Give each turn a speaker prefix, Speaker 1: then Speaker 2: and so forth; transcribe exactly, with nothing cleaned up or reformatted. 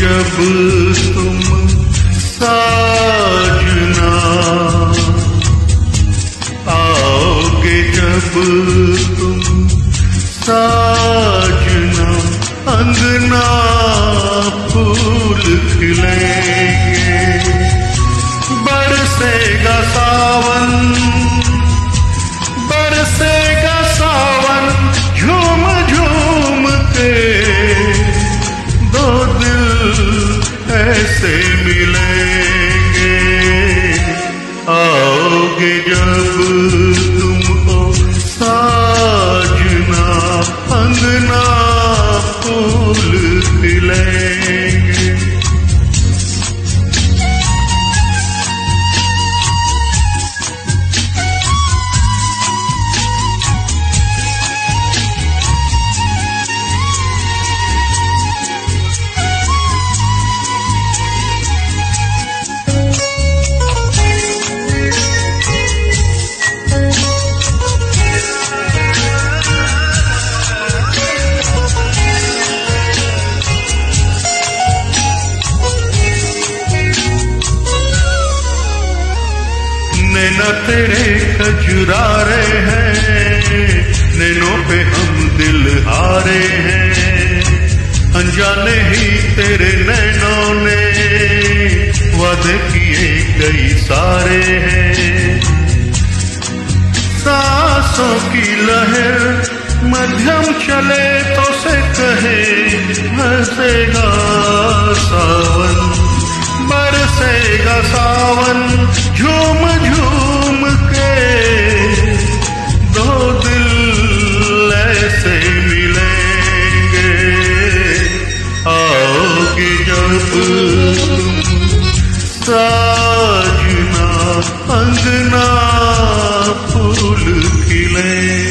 Speaker 1: जब तुम साजना, आओगे जब तुम साजना, अंगना फूल खिलेंगे, बरसेगा सावन, बरसेगा सावन, झूम झूम के दो दिल ऐसे मिलेंगे। आओगे जब तुम हो साजना, अंगना फूल खिलेंगे। नैना तेरे कजरारे हैं, नैनों पे हम दिल हारे हैं, अनजाने ही तेरे नैनों ने वादे किए कई सारे हैं। सांसों की लहर मध्यम चले तो से कहे, बरसेगा सावन, बरसेगा सावन, झूम झूम के दो दिल ऐसे मिलेंगे। आओगे जब तुम साजना, अंगना फूल खिलेंगे।